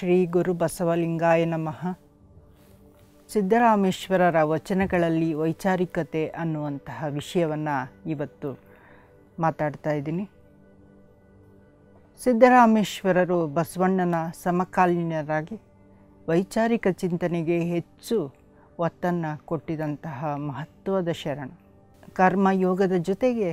ಶ್ರೀ ಗುರು ಬಸವಲಿಂಗಾಯ ನಮಃ. ಸಿದ್ದರಾಮೇಶ್ವರರ ವಚನಗಳಲ್ಲಿ ವೈಚಾರಿಕತೆ ಅನ್ನುವಂತಹ ವಿಷಯವನ್ನು ಇವತ್ತು ಮಾತಾಡ್ತಾ ಇದ್ದೀನಿ. ಸಿದ್ದರಾಮೇಶ್ವರರು ಬಸವಣ್ಣನ ಸಮಕಾಲೀನರಾಗಿ ವೈಚಾರಿಕ ಚಿಂತನೆಗೆ ಹೆಚ್ಚು ಒತ್ತನ್ನು ಕೊಟ್ಟಿದಂತಹ ಮಹತ್ವದ ಶರಣ. ಕರ್ಮಯೋಗದ ಜೊತೆಗೆ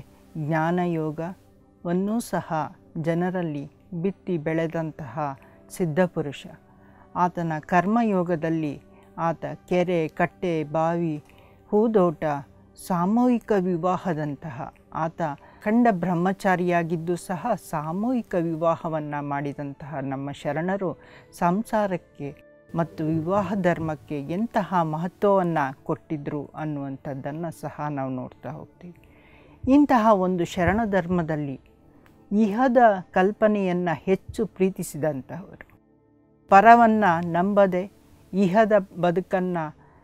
ಜ್ಞಾನಯೋಗವನ್ನೂ ಸಹ ಜನರಲ್ಲಿ ಬಿತ್ತಿ ಬೆಳೆದಂತಹ ಸಿದ್ಧಪುರುಷ. ಆತನ ಕರ್ಮಯೋಗದಲ್ಲಿ ಆತ ಕೆರೆ, ಕಟ್ಟೆ, ಬಾವಿ, ಹೂದೋಟ, ಸಾಮೂಹಿಕ ವಿವಾಹದಂತಹ ಆತ ಖಂಡ ಬ್ರಹ್ಮಚಾರಿಯಾಗಿದ್ದು ಸಹ ಸಾಮೂಹಿಕ ವಿವಾಹವನ್ನು ಮಾಡಿದಂತಹ ನಮ್ಮ ಶರಣರು ಸಂಸಾರಕ್ಕೆ ಮತ್ತು ವಿವಾಹ ಧರ್ಮಕ್ಕೆ ಎಂತಹ ಮಹತ್ವವನ್ನು ಕೊಟ್ಟಿದ್ದರು ಅನ್ನುವಂಥದ್ದನ್ನು ಸಹ ನಾವು ನೋಡ್ತಾ ಹೋಗ್ತೀವಿ. ಇಂತಹ ಒಂದು ಶರಣ ಧರ್ಮದಲ್ಲಿ ಇಹದ ಕಲ್ಪನೆಯನ್ನು ಹೆಚ್ಚು ಪ್ರೀತಿಸಿದಂತಹವರು, ಪರವನ್ನು ನಂಬದೆ ಇಹದ ಬದುಕನ್ನು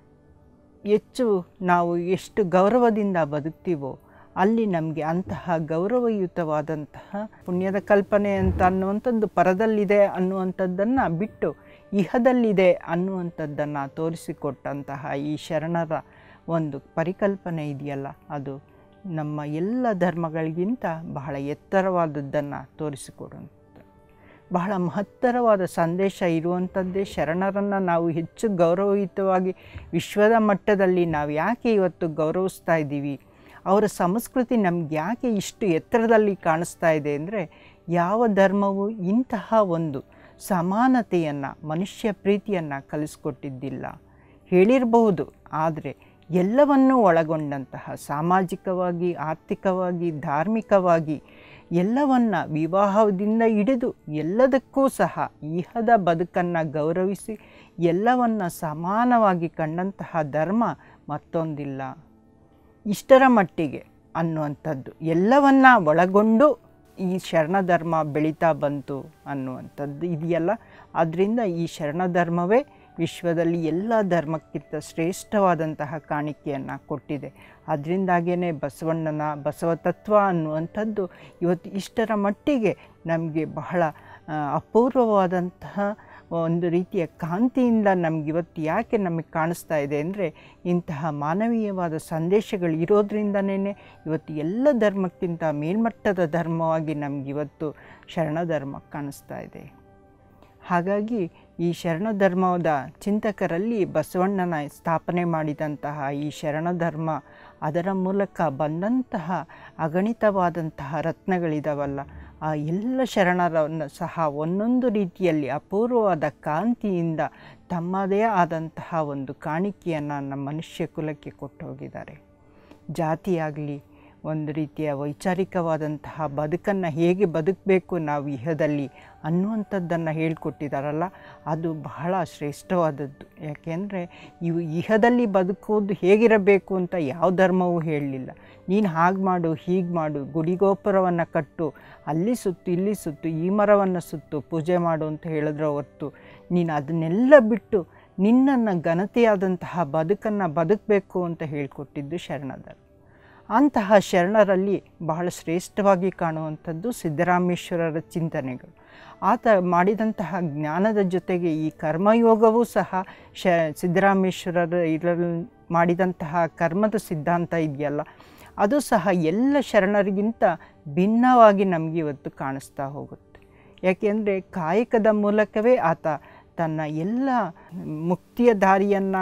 ಹೆಚ್ಚು ನಾವು ಎಷ್ಟು ಗೌರವದಿಂದ ಬದುಕ್ತೀವೋ ಅಲ್ಲಿ ನಮಗೆ ಅಂತಹ ಗೌರವಯುತವಾದಂತಹ ಪುಣ್ಯದ ಕಲ್ಪನೆ ಅಂತ ಅನ್ನುವಂಥದ್ದು ಪರದಲ್ಲಿದೆ ಅನ್ನುವಂಥದ್ದನ್ನು ಬಿಟ್ಟು ಇಹದಲ್ಲಿದೆ ಅನ್ನುವಂಥದ್ದನ್ನು ತೋರಿಸಿಕೊಟ್ಟಂತಹ ಈ ಶರಣರ ಒಂದು ಪರಿಕಲ್ಪನೆ ಇದೆಯಲ್ಲ, ಅದು ನಮ್ಮ ಎಲ್ಲ ಧರ್ಮಗಳಿಗಿಂತ ಬಹಳ ಎತ್ತರವಾದದ್ದನ್ನು ತೋರಿಸಿಕೊಡುವಂಥದ್ದು. ಬಹಳ ಮಹತ್ತರವಾದ ಸಂದೇಶ ಇರುವಂಥದ್ದೇ ಶರಣರನ್ನು ನಾವು ಹೆಚ್ಚು ಗೌರವಯುತವಾಗಿ ವಿಶ್ವದ ಮಟ್ಟದಲ್ಲಿ ನಾವು ಯಾಕೆ ಇವತ್ತು ಗೌರವಿಸ್ತಾ ಇದ್ದೀವಿ, ಅವರ ಸಂಸ್ಕೃತಿ ನಮ್ಗೆ ಯಾಕೆ ಇಷ್ಟು ಎತ್ತರದಲ್ಲಿ ಕಾಣಿಸ್ತಾ ಇದೆ ಅಂದರೆ, ಯಾವ ಧರ್ಮವು ಇಂತಹ ಒಂದು ಸಮಾನತೆಯನ್ನು, ಮನುಷ್ಯ ಪ್ರೀತಿಯನ್ನು ಕಲಿಸ್ಕೊಟ್ಟಿದ್ದಿಲ್ಲ. ಹೇಳಿರಬಹುದು, ಆದರೆ ಎಲ್ಲವನ್ನೂ ಒಳಗೊಂಡಂತಹ ಸಾಮಾಜಿಕವಾಗಿ, ಆರ್ಥಿಕವಾಗಿ, ಧಾರ್ಮಿಕವಾಗಿ ಎಲ್ಲವನ್ನು ವಿವಾಹದಿಂದ ಹಿಡಿದು ಎಲ್ಲದಕ್ಕೂ ಸಹ ಇಹದ ಬದುಕನ್ನು ಗೌರವಿಸಿ ಎಲ್ಲವನ್ನು ಸಮಾನವಾಗಿ ಕಂಡಂತಹ ಧರ್ಮ ಮತ್ತೊಂದಿಲ್ಲ. ಇಷ್ಟರ ಮಟ್ಟಿಗೆ ಅನ್ನುವಂಥದ್ದು ಎಲ್ಲವನ್ನ ಒಳಗೊಂಡು ಈ ಶರಣ ಧರ್ಮ ಬೆಳೀತಾ ಬಂತು ಅನ್ನುವಂಥದ್ದು ಇದೆಯಲ್ಲ. ಆದ್ದರಿಂದ ಈ ಶರಣ ಧರ್ಮವೇ ವಿಶ್ವದಲ್ಲಿ ಎಲ್ಲ ಧರ್ಮಕ್ಕಿಂತ ಶ್ರೇಷ್ಠವಾದಂತಹ ಕಾಣಿಕೆಯನ್ನು ಕೊಟ್ಟಿದೆ. ಅದರಿಂದಾಗೇ ಬಸವಣ್ಣನ ಬಸವ ತತ್ವ ಅನ್ನುವಂಥದ್ದು ಇವತ್ತು ಇಷ್ಟರ ಮಟ್ಟಿಗೆ ನಮಗೆ ಬಹಳ ಅಪೂರ್ವವಾದಂತಹ ಒಂದು ರೀತಿಯ ಕಾಂತಿಯಿಂದ ನಮಗಿವತ್ತು ಯಾಕೆ ನಮಗೆ ಕಾಣಿಸ್ತಾ ಇದೆ ಅಂದರೆ, ಇಂತಹ ಮಾನವೀಯವಾದ ಸಂದೇಶಗಳು ಇರೋದ್ರಿಂದನೇ ಇವತ್ತು ಎಲ್ಲ ಧರ್ಮಕ್ಕಿಂತ ಮೇಲ್ಮಟ್ಟದ ಧರ್ಮವಾಗಿ ನಮಗಿವತ್ತು ಶರಣ ಧರ್ಮ ಕಾಣಿಸ್ತಾ ಇದೆ. ಹಾಗಾಗಿ ಈ ಶರಣ ಧರ್ಮದ ಚಿಂತಕರಲ್ಲಿ ಬಸವಣ್ಣನ ಸ್ಥಾಪನೆ ಮಾಡಿದಂತಹ ಈ ಶರಣ ಧರ್ಮ, ಅದರ ಮೂಲಕ ಬಂದಂತಹ ಅಗಣಿತವಾದಂತಹ ರತ್ನಗಳಿದಾವಲ್ಲ, ಆ ಎಲ್ಲ ಶರಣರನ್ನು ಸಹ ಒಂದೊಂದು ರೀತಿಯಲ್ಲಿ ಅಪೂರ್ವವಾದ ಕಾಂತಿಯಿಂದ ತಮ್ಮದೇ ಆದಂತಹ ಒಂದು ಕಾಣಿಕೆಯನ್ನು ನಮ್ಮ ಮನುಷ್ಯ ಕುಲಕ್ಕೆ ಕೊಟ್ಟು ಹೋಗಿದ್ದಾರೆ. ಜಾತಿಯಾಗಲಿ, ಒಂದು ರೀತಿಯ ವೈಚಾರಿಕವಾದಂತಹ ಬದುಕನ್ನು ಹೇಗೆ ಬದುಕಬೇಕು ನಾವು ಇಹದಲ್ಲಿ ಅನ್ನುವಂಥದ್ದನ್ನು ಹೇಳಿಕೊಟ್ಟಿದ್ದಾರಲ್ಲ, ಅದು ಬಹಳ ಶ್ರೇಷ್ಠವಾದದ್ದು. ಯಾಕೆಂದರೆ ಇವು ಇಹದಲ್ಲಿ ಬದುಕೋದು ಹೇಗಿರಬೇಕು ಅಂತ ಯಾವ ಧರ್ಮವೂ ಹೇಳಲಿಲ್ಲ. ನೀನು ಹಾಗೆ ಮಾಡು, ಹೀಗೆ ಮಾಡು, ಗುಡಿಗೋಪುರವನ್ನು ಕಟ್ಟು, ಅಲ್ಲಿ ಸುತ್ತು, ಇಲ್ಲಿ ಸುತ್ತು, ಈ ಮರವನ್ನು ಸುತ್ತು, ಪೂಜೆ ಮಾಡು ಅಂತ ಹೇಳಿದ್ರೆ ಹೊರತು ನೀನು ಅದನ್ನೆಲ್ಲ ಬಿಟ್ಟು ನಿನ್ನನ್ನು ಘನತೆಯಾದಂತಹ ಬದುಕನ್ನು ಬದುಕಬೇಕು ಅಂತ ಹೇಳಿಕೊಟ್ಟಿದ್ದು ಶರಣಧರ್ಮ. ಅಂತಹ ಶರಣರಲ್ಲಿ ಬಹಳ ಶ್ರೇಷ್ಠವಾಗಿ ಕಾಣುವಂಥದ್ದು ಸಿದ್ದರಾಮೇಶ್ವರರ ಚಿಂತನೆಗಳು. ಆತ ಮಾಡಿದಂತಹ ಜ್ಞಾನದ ಜೊತೆಗೆ ಈ ಕರ್ಮಯೋಗವೂ ಸಹ ಸಿದ್ದರಾಮೇಶ್ವರರ ಇದರಲ್ಲಿ ಮಾಡಿದಂತಹ ಕರ್ಮದ ಸಿದ್ಧಾಂತ ಇದೆಯಲ್ಲ, ಅದು ಸಹ ಎಲ್ಲ ಶರಣರಿಗಿಂತ ಭಿನ್ನವಾಗಿ ನಮಗೆ ಇವತ್ತು ಕಾಣಿಸ್ತಾ ಹೋಗುತ್ತೆ. ಯಾಕೆಂದರೆ ಕಾಯಕದ ಮೂಲಕವೇ ಆತ ತನ್ನ ಎಲ್ಲ ಮುಕ್ತಿಯ ದಾರಿಯನ್ನು,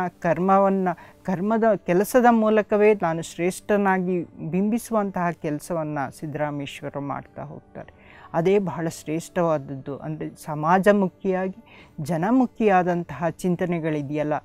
ಕರ್ಮದ ಕೆಲಸದ ಮೂಲಕವೇ ನಾನು ಶ್ರೇಷ್ಠನಾಗಿ ಬಿಂಬಿಸುವಂತಹ ಕೆಲಸವನ್ನು ಸಿದ್ದರಾಮೇಶ್ವರ ಮಾಡ್ತಾ ಹೋಗ್ತಾರೆ. ಅದೇ ಬಹಳ ಶ್ರೇಷ್ಠವಾದದ್ದು. ಅಂದರೆ ಸಮಾಜಮುಖಿಯಾಗಿ ಜನಮುಖಿಯಾದಂತಹ ಚಿಂತನೆಗಳಿದೆಯಲ್ಲ,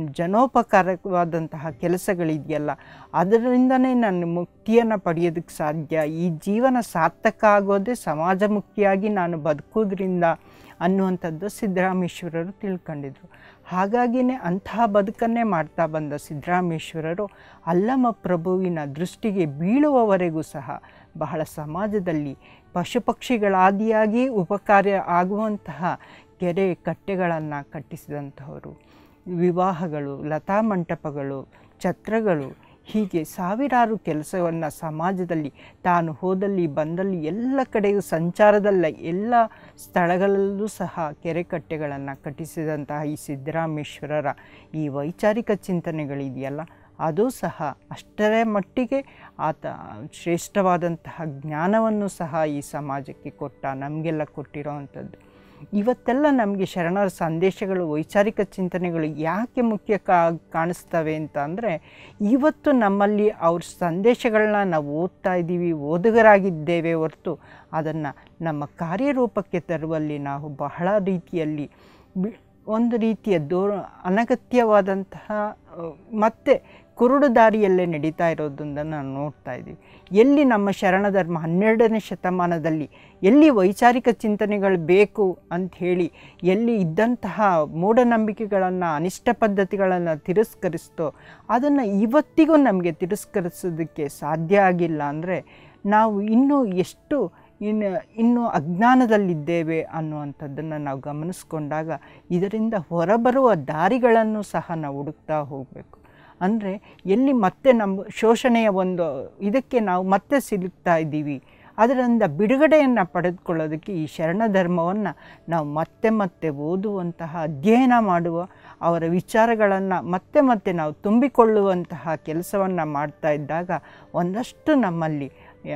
ಜನೋಪಕಾರವಾದಂತಹ ಕೆಲಸಗಳಿದೆಯಲ್ಲ, ಅದರಿಂದನೇ ನಾನು ಮುಕ್ತಿಯನ್ನು ಪಡೆಯೋದಕ್ಕೆ ಸಾಧ್ಯ. ಈ ಜೀವನ ಸಾರ್ಥಕ ಆಗೋದೇ ಸಮಾಜಮುಖಿಯಾಗಿ ನಾನು ಬದುಕೋದ್ರಿಂದ ಅನ್ನುವಂಥದ್ದು ಸಿದ್ದರಾಮೇಶ್ವರರು ತಿಳ್ಕೊಂಡಿದ್ರು. ಹಾಗಾಗಿಯೇ ಅಂತಹ ಬದುಕನ್ನೇ ಮಾಡ್ತಾ ಬಂದ ಸಿದ್ದರಾಮೇಶ್ವರರು ಅಲ್ಲಮ ಪ್ರಭುವಿನ ದೃಷ್ಟಿಗೆ ಬೀಳುವವರೆಗೂ ಸಹ ಬಹಳ ಸಮಾಜದಲ್ಲಿ ಪಶು ಪಕ್ಷಿಗಳಾದಿಯಾಗಿ ಉಪಕಾರ ಆಗುವಂತಹ ಕೆರೆ ಕಟ್ಟೆಗಳನ್ನು ಕಟ್ಟಿಸಿದಂಥವರು, ವಿವಾಹಗಳು, ಲತಾ ಮಂಟಪಗಳು, ಛತ್ರಗಳು ಹೀಗೆ ಸಾವಿರಾರು ಕೆಲಸವನ್ನು ಸಮಾಜದಲ್ಲಿ ತಾನು ಹೋದಲ್ಲಿ ಬಂದಲ್ಲಿ ಎಲ್ಲ ಕಡೆಯೂ ಸಂಚಾರದಲ್ಲ ಎಲ್ಲ ಸ್ಥಳಗಳಲ್ಲೂ ಸಹ ಕೆರೆಕಟ್ಟೆಗಳನ್ನು ಕಟ್ಟಿಸಿದಂತಹ ಈ ಸಿದ್ದರಾಮೇಶ್ವರರ ಈ ವೈಚಾರಿಕ ಚಿಂತನೆಗಳಿದೆಯಲ್ಲ, ಅದು ಸಹ ಅಷ್ಟರ ಮಟ್ಟಿಗೆ ಆತ ಶ್ರೇಷ್ಠವಾದಂತಹ ಜ್ಞಾನವನ್ನು ಸಹ ಈ ಸಮಾಜಕ್ಕೆ ಕೊಟ್ಟ, ನಮಗೆಲ್ಲ ಕೊಟ್ಟಿರೋವಂಥದ್ದು. ಇವತ್ತೆಲ್ಲ ನಮಗೆ ಶರಣರ ಸಂದೇಶಗಳು, ವೈಚಾರಿಕ ಚಿಂತನೆಗಳು ಯಾಕೆ ಮುಖ್ಯ ಕಾಣಿಸ್ತವೆ ಅಂತ ಅಂದರೆ, ಇವತ್ತು ನಮ್ಮಲ್ಲಿ ಅವ್ರ ಸಂದೇಶಗಳನ್ನ ನಾವು ಓದ್ತಾ ಇದ್ದೀವಿ, ಓದುಗರಾಗಿದ್ದೇವೆ ಹೊರತು ಅದನ್ನು ನಮ್ಮ ಕಾರ್ಯರೂಪಕ್ಕೆ ತರುವಲ್ಲಿ ನಾವು ಬಹಳ ರೀತಿಯಲ್ಲಿ ಒಂದು ರೀತಿಯ ಅನಗತ್ಯವಾದಂತಹ ಮತ್ತೆ ಕುರುಡು ದಾರಿಯಲ್ಲೇ ನಡೀತಾ ಇರೋದನ್ನು ನಾವು ನೋಡ್ತಾ ಇದ್ದೀವಿ. ಎಲ್ಲಿ ನಮ್ಮ ಶರಣ ಧರ್ಮ 12ನೇ ಶತಮಾನದಲ್ಲಿ ಎಲ್ಲಿ ವೈಚಾರಿಕ ಚಿಂತನೆಗಳು ಬೇಕು ಅಂಥೇಳಿ ಎಲ್ಲಿ ಇದ್ದಂತಹ ಮೂಢನಂಬಿಕೆಗಳನ್ನು, ಅನಿಷ್ಟ ಪದ್ಧತಿಗಳನ್ನು ತಿರಸ್ಕರಿಸ್ತೋ ಅದನ್ನು ಇವತ್ತಿಗೂ ನಮಗೆ ತಿರಸ್ಕರಿಸೋದಕ್ಕೆ ಸಾಧ್ಯ ಆಗಿಲ್ಲ. ಅಂದರೆ ನಾವು ಇನ್ನೂ ಎಷ್ಟು ಇನ್ನೂ ಅಜ್ಞಾನದಲ್ಲಿದ್ದೇವೆ ಅನ್ನುವಂಥದ್ದನ್ನು ನಾವು ಗಮನಿಸ್ಕೊಂಡಾಗ ಇದರಿಂದ ಹೊರಬರುವ ದಾರಿಗಳನ್ನು ಸಹ ನಾವು ಹುಡುಕ್ತಾ ಹೋಗಬೇಕು. ಅಂದರೆ ಎಲ್ಲಿ ಮತ್ತೆ ನಮ್ಮ ಶೋಷಣೆಯ ಒಂದು ಇದಕ್ಕೆ ನಾವು ಮತ್ತೆ ಸಿಲುಕ್ತಾ ಇದ್ದೀವಿ, ಅದರಿಂದ ಬಿಡುಗಡೆಯನ್ನು ಪಡೆದುಕೊಳ್ಳೋದಕ್ಕೆ ಈ ಶರಣ ಧರ್ಮವನ್ನು ನಾವು ಮತ್ತೆ ಮತ್ತೆ ಓದುವಂತಹ, ಅಧ್ಯಯನ ಮಾಡುವ, ಅವರ ವಿಚಾರಗಳನ್ನು ಮತ್ತೆ ಮತ್ತೆ ನಾವು ತುಂಬಿಕೊಳ್ಳುವಂತಹ ಕೆಲಸವನ್ನು ಮಾಡ್ತಾ ಇದ್ದಾಗ ಒಂದಷ್ಟು ನಮ್ಮಲ್ಲಿ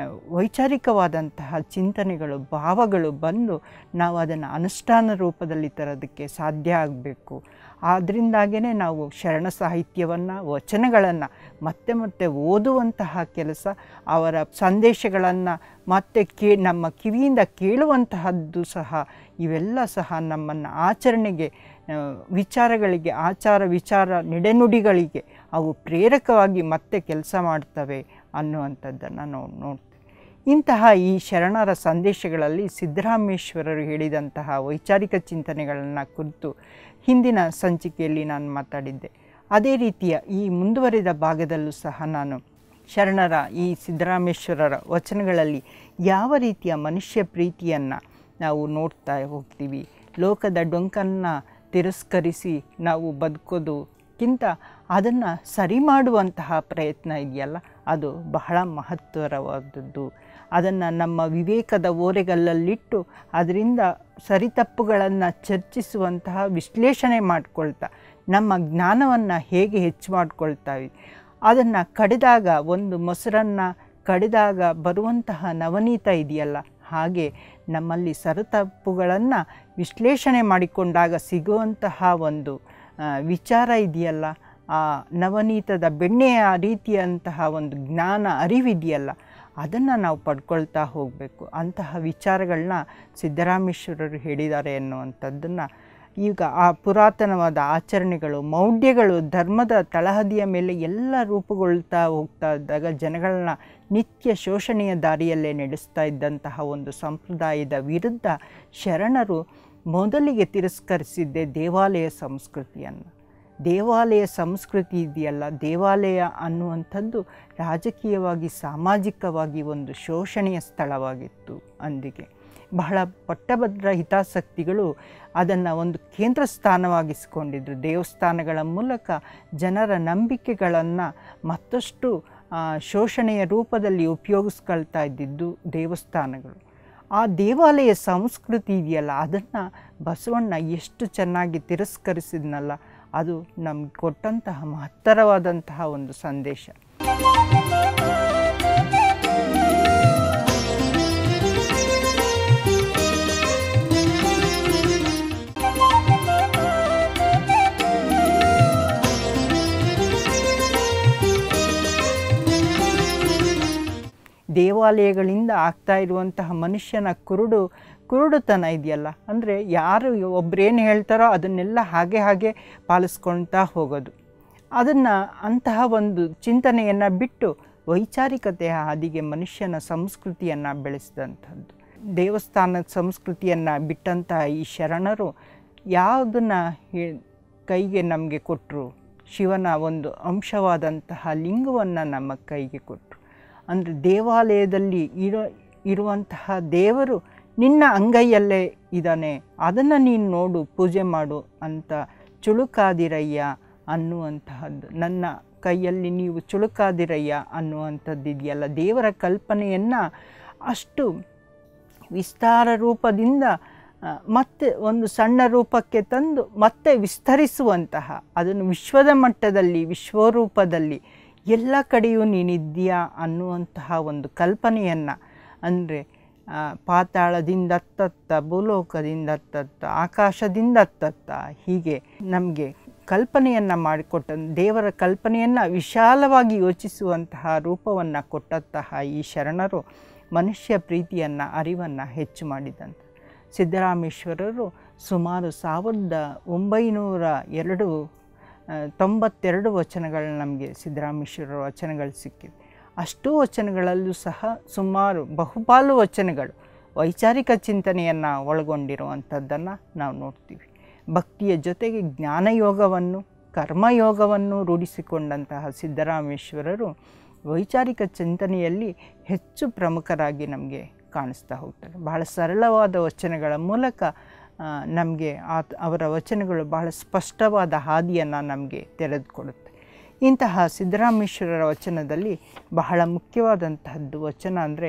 ವೈಚಾರಿಕವಾದಂತಹ ಚಿಂತನೆಗಳು, ಭಾವಗಳು ಬಂದು ನಾವು ಅದನ್ನು ಅನುಷ್ಠಾನ ರೂಪದಲ್ಲಿ ತರೋದಕ್ಕೆ ಸಾಧ್ಯ ಆಗಬೇಕು. ಆದ್ದರಿಂದಾಗೇ ನಾವು ಶರಣ ಸಾಹಿತ್ಯವನ್ನು, ವಚನಗಳನ್ನು ಮತ್ತೆ ಮತ್ತೆ ಓದುವಂತಹ ಕೆಲಸ, ಅವರ ಸಂದೇಶಗಳನ್ನು ಮತ್ತೆ ನಮ್ಮ ಕಿವಿಯಿಂದ ಕೇಳುವಂತಹದ್ದು ಸಹ, ಇವೆಲ್ಲ ಸಹ ನಮ್ಮನ್ನು ಆಚರಣೆಗೆ, ವಿಚಾರಗಳಿಗೆ, ವಿಚಾರ ನಡೆನುಡಿಗಳಿಗೆ ಅವು ಪ್ರೇರಕವಾಗಿ ಮತ್ತೆ ಕೆಲಸ ಮಾಡ್ತವೆ ಅನ್ನುವಂಥದ್ದನ್ನು ನಾವು ನೋಡ್ತೀವಿ. ಇಂತಹ ಈ ಶರಣರ ಸಂದೇಶಗಳಲ್ಲಿ ಸಿದ್ದರಾಮೇಶ್ವರರು ಹೇಳಿದಂತಹ ವೈಚಾರಿಕ ಚಿಂತನೆಗಳನ್ನು ಕುರಿತು ಹಿಂದಿನ ಸಂಚಿಕೆಯಲ್ಲಿ ನಾನು ಮಾತಾಡಿದ್ದೆ. ಅದೇ ರೀತಿಯ ಈ ಮುಂದುವರಿದ ಭಾಗದಲ್ಲೂ ಸಹ ನಾನು ಶರಣರ ಈ ಸಿದ್ದರಾಮೇಶ್ವರರ ವಚನಗಳಲ್ಲಿ ಯಾವ ರೀತಿಯ ಮನುಷ್ಯ ಪ್ರೀತಿಯನ್ನು ನಾವು ನೋಡ್ತಾ ಹೋಗ್ತೀವಿ, ಲೋಕದ ಡೊಂಕನ್ನು ತಿರಸ್ಕರಿಸಿ ನಾವು ಬದುಕೋದಕ್ಕಿಂತ ಅದನ್ನು ಸರಿ ಮಾಡುವಂತಹ ಪ್ರಯತ್ನ ಇದೆಯಲ್ಲ, ಅದು ಬಹಳ ಮಹತ್ತರವಾದದ್ದು. ಅದನ್ನು ನಮ್ಮ ವಿವೇಕದ ಓರೆಗಲ್ಲಲ್ಲಿಟ್ಟು ಅದರಿಂದ ಸರಿತಪ್ಪುಗಳನ್ನು ಚರ್ಚಿಸುವಂತಹ, ವಿಶ್ಲೇಷಣೆ ಮಾಡಿಕೊಳ್ತಾ ನಮ್ಮ ಜ್ಞಾನವನ್ನು ಹೇಗೆ ಹೆಚ್ಚು ಮಾಡಿಕೊಳ್ತಾವೆ, ಅದನ್ನು ಕಡಿದಾಗ, ಒಂದು ಮೊಸರನ್ನು ಕಡಿದಾಗ ಬರುವಂತಹ ನವನೀತ ಇದೆಯಲ್ಲ, ಹಾಗೆ ನಮ್ಮಲ್ಲಿ ಸರಿತಪ್ಪುಗಳನ್ನು ವಿಶ್ಲೇಷಣೆ ಮಾಡಿಕೊಂಡಾಗ ಸಿಗುವಂತಹ ಒಂದು ವಿಚಾರ ಇದೆಯಲ್ಲ, ಆ ನವನೀತದ ಬೆಣ್ಣೆಯ ರೀತಿಯಂತಹ ಒಂದು ಜ್ಞಾನ, ಅರಿವಿದೆಯಲ್ಲ, ಅದನ್ನು ನಾವು ಪಡ್ಕೊಳ್ತಾ ಹೋಗಬೇಕು. ಅಂತಹ ವಿಚಾರಗಳನ್ನ ಸಿದ್ದರಾಮೇಶ್ವರರು ಹೇಳಿದ್ದಾರೆ ಎನ್ನುವಂಥದ್ದನ್ನು ಈಗ ಆ ಪುರಾತನವಾದ ಆಚರಣೆಗಳು, ಮೌಢ್ಯಗಳು ಧರ್ಮದ ತಳಹದಿಯ ಮೇಲೆ ಎಲ್ಲ ರೂಪುಗೊಳ್ತಾ ಹೋಗ್ತಾ ಇದ್ದಾಗ ಜನಗಳನ್ನ ನಿತ್ಯ ಶೋಷಣೆಯ ದಾರಿಯಲ್ಲೇ ನಡೆಸ್ತಾ ಇದ್ದಂತಹ ಒಂದು ಸಂಪ್ರದಾಯದ ವಿರುದ್ಧ ಶರಣರು ಮೊದಲಿಗೆ ತಿರಸ್ಕರಿಸಿದ್ದೇ ದೇವಾಲಯ ಸಂಸ್ಕೃತಿಯನ್ನು. ದೇವಾಲಯ ಸಂಸ್ಕೃತಿ ಇದೆಯಲ್ಲ, ದೇವಾಲಯ ಅನ್ನುವಂಥದ್ದು ರಾಜಕೀಯವಾಗಿ, ಸಾಮಾಜಿಕವಾಗಿ ಒಂದು ಶೋಷಣೆಯ ಸ್ಥಳವಾಗಿತ್ತು. ಅಂದಿಗೆ ಬಹಳ ಪಟ್ಟಭದ್ರ ಹಿತಾಸಕ್ತಿಗಳು ಅದನ್ನು ಒಂದು ಕೇಂದ್ರ ಸ್ಥಾನವಾಗಿಸಿಕೊಂಡಿದ್ರು. ದೇವಸ್ಥಾನಗಳ ಮೂಲಕ ಜನರ ನಂಬಿಕೆಗಳನ್ನು ಮತ್ತಷ್ಟು ಶೋಷಣೆಯ ರೂಪದಲ್ಲಿ ಉಪಯೋಗಿಸ್ಕೊಳ್ತಾ ಇದ್ದಿದ್ದು ದೇವಸ್ಥಾನಗಳು. ಆ ದೇವಾಲಯ ಸಂಸ್ಕೃತಿ ಇದೆಯಲ್ಲ, ಅದನ್ನು ಬಸವಣ್ಣ ಎಷ್ಟು ಚೆನ್ನಾಗಿ ತಿರಸ್ಕರಿಸಿದ್ನಲ್ಲ, ಅದು ನಮ್ಗೆ ಕೊಟ್ಟಂತಹ ಮಹತ್ತರವಾದಂತಹ ಒಂದು ಸಂದೇಶ. ದೇವಾಲಯಗಳಿಂದ ಆಗ್ತಾ ಇರುವಂತಹ ಮನುಷ್ಯನ ಕುರುಡುತನ ಇದೆಯಲ್ಲ, ಅಂದರೆ ಯಾರು ಒಬ್ಬರೇನು ಹೇಳ್ತಾರೋ ಅದನ್ನೆಲ್ಲ ಹಾಗೆ ಪಾಲಿಸ್ಕೊಳ್ತಾ ಹೋಗೋದು, ಅದನ್ನು ಅಂತಹ ಒಂದು ಚಿಂತನೆಯನ್ನು ಬಿಟ್ಟು ವೈಚಾರಿಕತೆಯ ಹಾದಿಗೆ ಮನುಷ್ಯನ ಸಂಸ್ಕೃತಿಯನ್ನು ಬೆಳೆಸಿದಂಥದ್ದು. ದೇವಸ್ಥಾನದ ಸಂಸ್ಕೃತಿಯನ್ನು ಬಿಟ್ಟಂತಹ ಈ ಶರಣರು ಯಾವುದನ್ನು ಕೈಗೆ ನಮಗೆ ಕೊಟ್ಟರು, ಶಿವನ ಒಂದು ಅಂಶವಾದಂತಹ ಲಿಂಗವನ್ನು ನಮ್ಮ ಕೈಗೆ ಕೊಟ್ಟರು. ಅಂದರೆ ದೇವಾಲಯದಲ್ಲಿ ಇರುವಂತಹ ದೇವರು ನಿನ್ನ ಅಂಗೈಯಲ್ಲೇ ಇದ್ದಾನೆ, ಅದನ್ನು ನೀನು ನೋಡು, ಪೂಜೆ ಮಾಡು ಅಂತ ಚುಳುಕಾದಿರಯ್ಯ ಅನ್ನುವಂತಹದ್ದು. ನನ್ನ ಕೈಯಲ್ಲಿ ನೀವು ಚುಳುಕಾದಿರಯ್ಯ ಅನ್ನುವಂಥದ್ದು ಇದೆಯಲ್ಲ, ದೇವರ ಕಲ್ಪನೆಯನ್ನು ಅಷ್ಟು ವಿಸ್ತಾರ ರೂಪದಿಂದ ಮತ್ತೆ ಒಂದು ಸಣ್ಣ ರೂಪಕ್ಕೆ ತಂದು ಮತ್ತೆ ವಿಸ್ತರಿಸುವಂತಹ, ಅದನ್ನು ವಿಶ್ವದ ಮಟ್ಟದಲ್ಲಿ ವಿಶ್ವರೂಪದಲ್ಲಿ ಎಲ್ಲ ಕಡೆಯೂ ನೀನಿದ್ದೀಯಾ ಅನ್ನುವಂತಹ ಒಂದು ಕಲ್ಪನೆಯನ್ನು, ಅಂದರೆ ಪಾತಾಳದಿಂದ ಅತ್ತತ್ತ, ಭೂಲೋಕದಿಂದ ಅತ್ತತ್ತ, ಆಕಾಶದಿಂದ ಅತ್ತತ್ತ, ಹೀಗೆ ನಮಗೆ ಕಲ್ಪನೆಯನ್ನು ಮಾಡಿಕೊಟ್ಟ, ದೇವರ ಕಲ್ಪನೆಯನ್ನು ವಿಶಾಲವಾಗಿ ಯೋಚಿಸುವಂತಹ ರೂಪವನ್ನು ಕೊಟ್ಟಂತಹ ಈ ಶರಣರು ಮನುಷ್ಯ ಪ್ರೀತಿಯನ್ನು, ಅರಿವನ್ನು ಹೆಚ್ಚು ಮಾಡಿದಂಥ ಸಿದ್ದರಾಮೇಶ್ವರರು ಸುಮಾರು 1992 ವಚನಗಳು ನಮಗೆ ಸಿದ್ದರಾಮೇಶ್ವರರ ವಚನಗಳು ಸಿಕ್ಕಿವೆ. ಅಷ್ಟೂ ವಚನಗಳಲ್ಲೂ ಸಹ ಸುಮಾರು ಬಹುಪಾಲು ವಚನಗಳು ವೈಚಾರಿಕ ಚಿಂತನೆಯನ್ನು ಒಳಗೊಂಡಿರುವಂಥದ್ದನ್ನು ನಾವು ನೋಡ್ತೀವಿ. ಭಕ್ತಿಯ ಜೊತೆಗೆ ಜ್ಞಾನಯೋಗವನ್ನು, ಕರ್ಮಯೋಗವನ್ನು ರೂಢಿಸಿಕೊಂಡಂತಹ ಸಿದ್ದರಾಮೇಶ್ವರರು ವೈಚಾರಿಕ ಚಿಂತನೆಯಲ್ಲಿ ಹೆಚ್ಚು ಪ್ರಮುಖರಾಗಿ ನಮಗೆ ಕಾಣಿಸ್ತಾ ಹೋಗ್ತಾರೆ. ಬಹಳ ಸರಳವಾದ ವಚನಗಳ ಮೂಲಕ ನಮಗೆ ಅವರ ವಚನಗಳು ಬಹಳ ಸ್ಪಷ್ಟವಾದ ಹಾದಿಯನ್ನು ನಮಗೆ ತೆರೆದುಕೊಡುತ್ತೆ. ಇಂತಹ ಸಿದ್ದರಾಮೇಶ್ವರರ ವಚನದಲ್ಲಿ ಬಹಳ ಮುಖ್ಯವಾದಂತಹದ್ದು ವಚನ ಅಂದರೆ,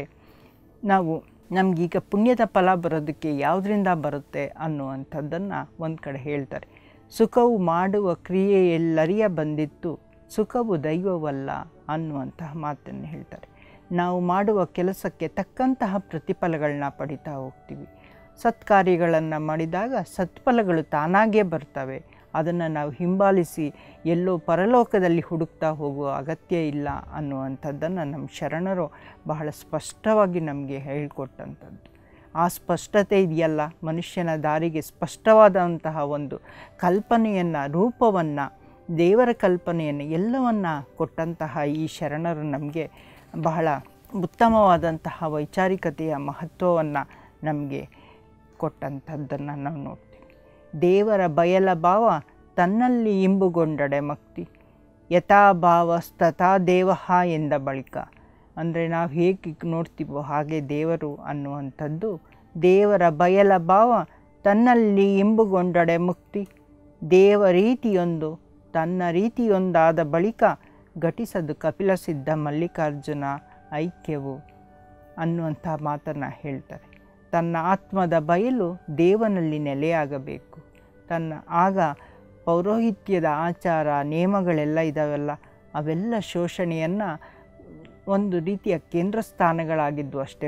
ನಮಗೀಗ ಪುಣ್ಯದ ಫಲ ಬರೋದಕ್ಕೆ ಯಾವುದರಿಂದ ಬರುತ್ತೆ ಅನ್ನುವಂಥದ್ದನ್ನು ಒಂದು ಕಡೆ ಹೇಳ್ತಾರೆ. ಸುಖವು ಮಾಡುವ ಕ್ರಿಯೆಯೆಲ್ಲರಿಯ ಬಂದಿತ್ತು, ಸುಖವು ದೈವವಲ್ಲ ಅನ್ನುವಂತಹ ಮಾತನ್ನು ಹೇಳ್ತಾರೆ. ನಾವು ಮಾಡುವ ಕೆಲಸಕ್ಕೆ ತಕ್ಕಂತಹ ಪ್ರತಿಫಲಗಳನ್ನ ಪಡಿತಾ ಹೋಗ್ತೀವಿ. ಸತ್ಕಾರ್ಯಗಳನ್ನು ಮಾಡಿದಾಗ ಸತ್ಫಲಗಳು ತಾನಾಗೇ ಬರ್ತವೆ. ಅದನ್ನು ನಾವು ಹಿಂಬಾಲಿಸಿ ಎಲ್ಲೋ ಪರಲೋಕದಲ್ಲಿ ಹುಡುಕ್ತಾ ಹೋಗುವ ಅಗತ್ಯ ಇಲ್ಲ ಅನ್ನುವಂಥದ್ದನ್ನು ನಮ್ಮ ಶರಣರು ಬಹಳ ಸ್ಪಷ್ಟವಾಗಿ ನಮಗೆ ಹೇಳಿಕೊಟ್ಟಂಥದ್ದು. ಆ ಸ್ಪಷ್ಟತೆ ಇದೆಯಲ್ಲ, ಮನುಷ್ಯನ ದಾರಿಗೆ ಸ್ಪಷ್ಟವಾದಂತಹ ಒಂದು ಕಲ್ಪನೆಯನ್ನು, ರೂಪವನ್ನು, ದೇವರ ಕಲ್ಪನೆಯನ್ನು ಎಲ್ಲವನ್ನು ಕೊಟ್ಟಂತಹ ಈ ಶರಣರು ನಮಗೆ ಬಹಳ ಉತ್ತಮವಾದಂತಹ ವೈಚಾರಿಕತೆಯ ಮಹತ್ವವನ್ನು ನಮಗೆ ಕೊಟ್ಟಂಥದ್ದನ್ನು ನಾವು ನೋಡ್ತೀವಿ. ದೇವರ ಬಯಲ ಭಾವ ತನ್ನಲ್ಲಿ ಇಂಬುಗೊಂಡಡೆ ಮಕ್ತಿ, ಯಥಾಭಾವಸ್ತಥಾ ದೇವಃ ಎಂದ ಬಳಿಕ. ಅಂದರೆ ನಾವು ಹೇಗೆ ನೋಡ್ತೀವೋ ಹಾಗೆ ದೇವರು ಅನ್ನುವಂಥದ್ದು. ದೇವರ ಬಯಲ ಭಾವ ತನ್ನಲ್ಲಿ ಇಂಬುಗೊಂಡಡೆ ಮುಕ್ತಿ, ದೇವ ರೀತಿಯೊಂದು ತನ್ನ ರೀತಿಯೊಂದಾದ ಬಳಿಕ ಘಟಿಸದು ಕಪಿಲ ಸಿದ್ಧ ಮಲ್ಲಿಕಾರ್ಜುನ ಐಕ್ಯವು ಅನ್ನುವಂಥ ಮಾತನ್ನು ಹೇಳ್ತಾರೆ. ತನ್ನ ಆತ್ಮದ ಬಯಲು ದೇವನಲ್ಲಿ ನೆಲೆಯಾಗಬೇಕು. ಆಗ ಪೌರೋಹಿತ್ಯದ ಆಚಾರ ನೇಮಗಳೆಲ್ಲ ಇದ್ದಾವೆಲ್ಲ, ಅವೆಲ್ಲ ಶೋಷಣೆಯನ್ನು ಒಂದು ರೀತಿಯ ಕೇಂದ್ರ ಸ್ಥಾನಗಳಾಗಿದ್ದು ಅಷ್ಟೇ.